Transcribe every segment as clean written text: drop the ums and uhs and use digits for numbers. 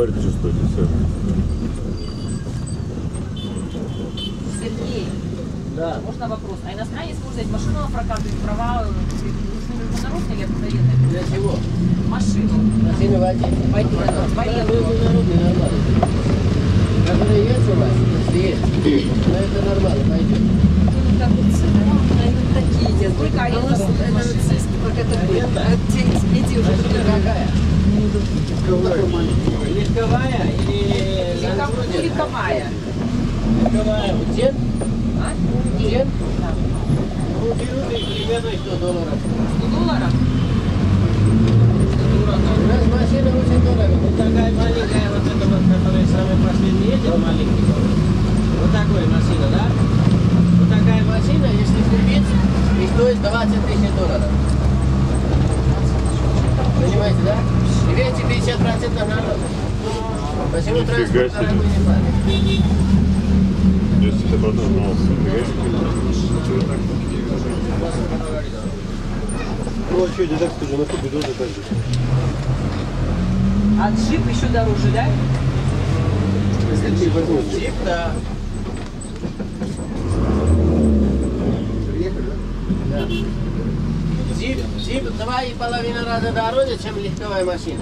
говорите, что стоит, все. Сергей, Да. можно вопрос? А иностранец может взять машину на прокат и права международные или военные? Для чего? Машину. Машину водить. Военную. Международный нормально. Которые есть у вас, если есть, но это нормально, пойдет. Как вот такие. Сколько они у нас как это будет? Эти уже Какая? Легковая или Легковая. легковая? Ден? А? Ден? Да. Ну, берут их примерно $100. $100? У нас машина очень дорого. Вот такая маленькая, вот эта вот, которая самая последняя едет, маленький. Вот такая машина, да? Вот такая машина, если купить, и стоит $20 000. Понимаете, да? И видите, 50% народ. Почему транспорт дорогой не платит? Если ты потом знался, Ну а что, не так скажу, на кубе тоже так же. А джип еще дороже, да? Если ты возьмешь. Джип, да. Да. Джип 2,5 раза дороже, чем легковая машина.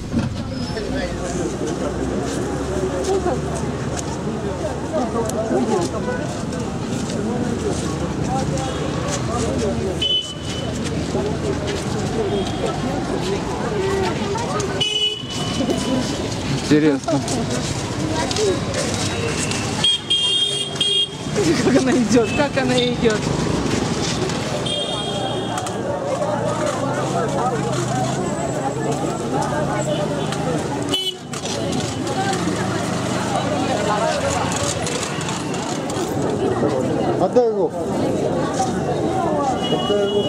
Интересно. как она идет, как она идет. Отдай его. Отдай его.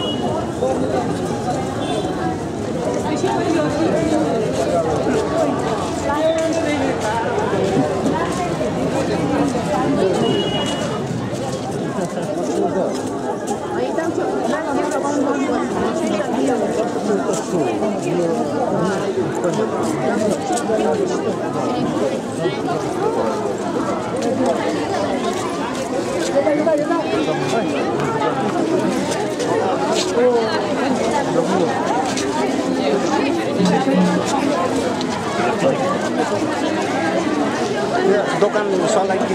Dokan soal lagi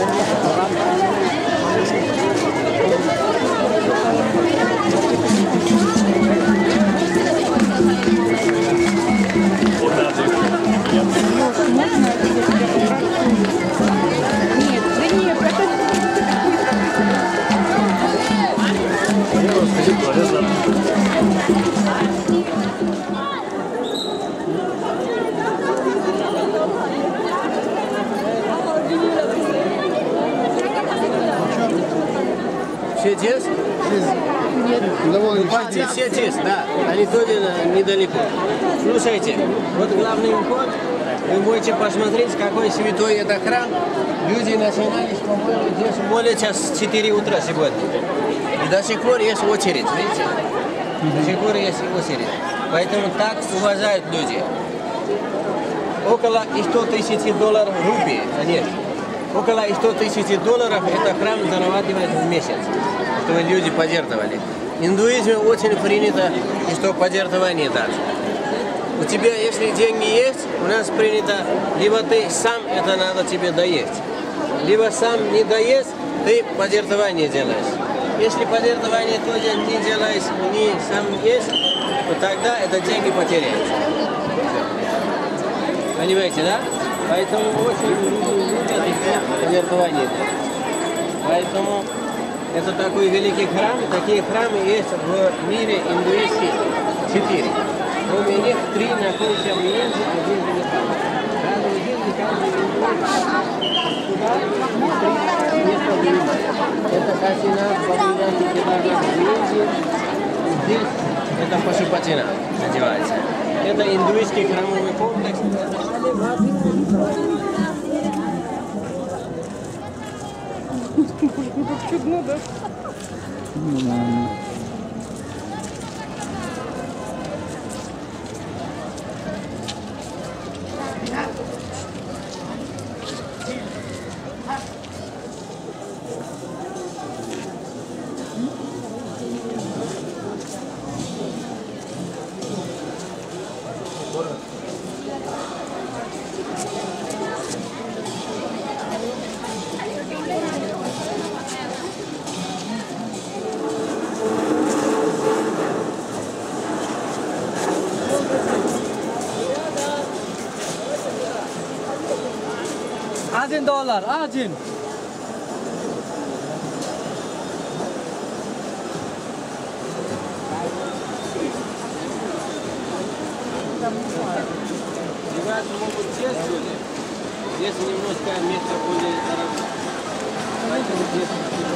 Все здесь? Нет. Партии все здесь, да. Они тоже недалеко. Слушайте, вот главный вход. Вы можете посмотреть, какой святой это храм. Люди начинались, по-моему, здесь более час 4 утра сегодня. И до сих пор есть очередь, видите? До сих пор есть очередь. Поэтому так уважают люди. Около $100 000 рупий, нет. Около $100 000 это храм зарабатывает в месяц, чтобы люди пожертвовали. В индуизме очень принято, что пожертвование дать. У тебя, если деньги есть, у нас принято, либо ты сам это надо тебе доесть, либо сам не доесть, ты пожертвование делаешь. Если пожертвование тоже не делаешь, не сам есть, то тогда это деньги потеряются. Понимаете, да? Поэтому очень любят пожертвование. Поэтому это такой великий храм. Такие храмы есть в мире индуистских 4. Кроме них 3 находятся в Индии, 1 в Венесуэле. Каждый день, каждый место в Индии. Это Касинат, Бабинат, Кебарнат в Индии. Здесь это Пашупатина называется. Это индуистский храмовый комплекс. Чудно, да? $1. Один. Девать могут все люди. Если немножко место более дорогое. Давайте вот здесь.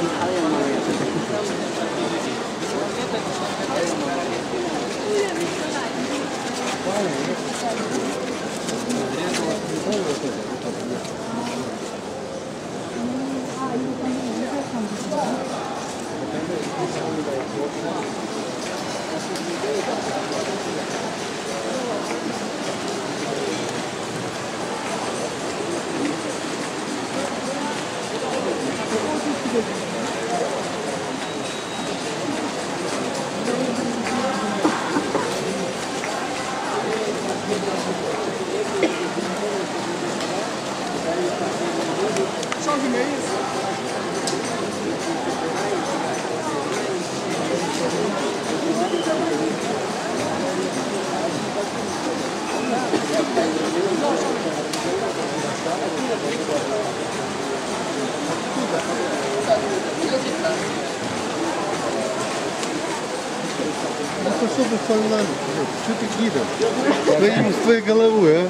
Ну что ты фонарь? Что ты кидал? С твоей головой, а?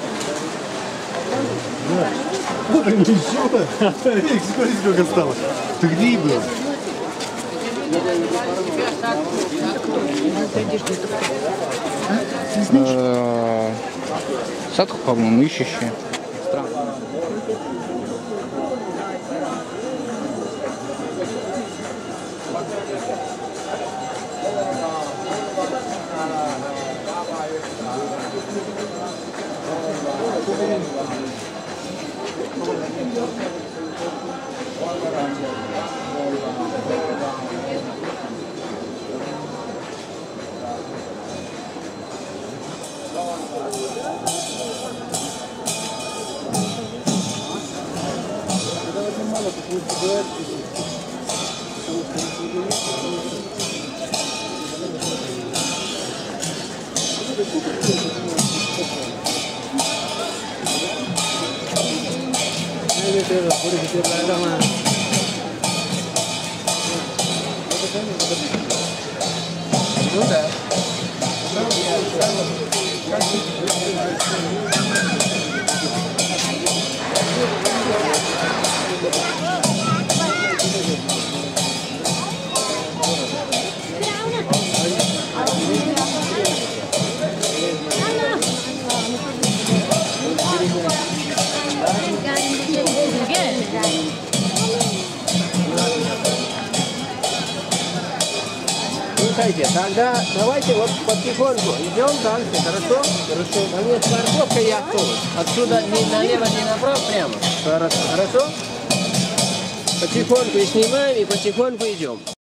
Да. Вот они еще. Смотри, сколько осталось. Ты где был? Садху, по-моему, ищущие. Странно. Ну да. Слушайте, тогда давайте вот потихоньку идем дальше, хорошо? Хорошо. Там есть парковка и автобус. Отсюда ни налево, ни направо, прямо. Хорошо. Хорошо? Потихоньку и снимаем, и потихоньку идем.